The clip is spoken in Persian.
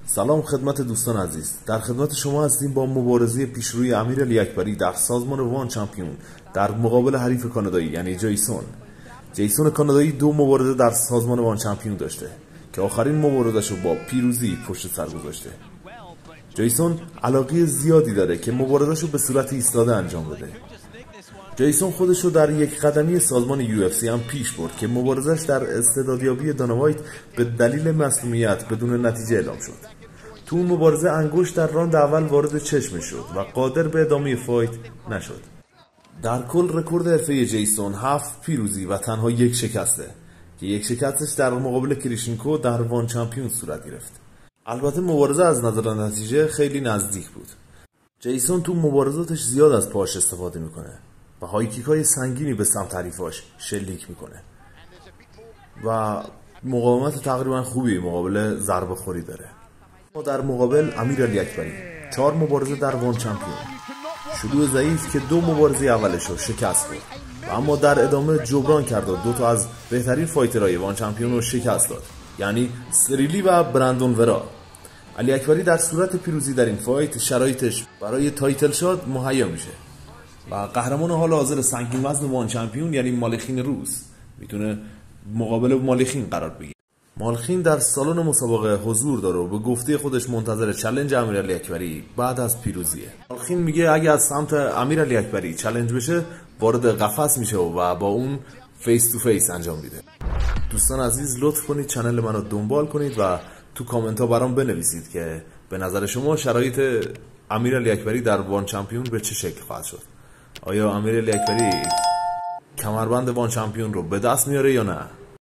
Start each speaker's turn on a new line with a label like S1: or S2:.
S1: سلام خدمت دوستان عزیز، در خدمت شما هستیم با مبارزه پیشروی امیرعلی اکبری در سازمان وان چمپیون در مقابل حریف کانادایی یعنی جیسون کانادایی. دو مبارزه در سازمان وان چمپیون داشته که آخرین مبارزه‌شو با پیروزی پشت سر گذاشته. جیسون علاقه زیادی داره که مبارزه‌شو به صورت ایستاده انجام بده. جیسون خودشو در یک قدمی سازمان UFC هم پیش برد که مبارزش در استعدادیابی دانا وایت به دلیل مصدومیت بدون نتیجه اعلام شد. تو اون مبارزه انگشت در راند اول وارد چشمش شد و قادر به ادامه فایت نشد. در کل رکورد حرفه جیسون 7 پیروزی و تنها یک شکسته که یک شکستش در مقابل کریشنکو در وان چمپیون صورت گرفت. البته مبارزه از نظر نتیجه خیلی نزدیک بود. جیسون تو مبارزاتش زیاد از پاش استفاده میکنه و هایکیکای سنگینی به سمت حریفاش شلیک میکنه و مقاومت تقریبا خوبی مقابل ضربه خوری داره. ما در مقابل امیرعلی اکبری 4 مبارزه در وان چمپیون، شروع ضعیف که 2 مبارزه اولشو شکست بود و اما در ادامه جبران کرد و 2 تا از بهترین فایترهای وان چمپیون رو شکست داد، یعنی سریلی و برندون ورا. علی اکبری در صورت پیروزی در این فایت شرایطش برای تایتل شات مهیا میشه و قهرمان حال حاضر سنگین وزن وان چمپیون یعنی مالخین روس میتونه مقابل مالخین قرار بگیره. مالخین در سالن مسابقه حضور داره و به گفته خودش منتظر چالش امیرعلی اکبری بعد از پیروزیه. مالخین میگه اگه از سمت امیرعلی اکبری چالش بشه وارد قفس میشه و با اون فیس تو فیس انجام میده. دوستان عزیز لطف کنید چنل منو دنبال کنید و تو کامنت ها برام بنویسید که به نظر شما شرایط امیرعلی اکبری در وان چمپیون به چه شکل خواهد شد. آیا امیرعلی اکبری کمربند وان چمپیون رو به دست میاره یا نه؟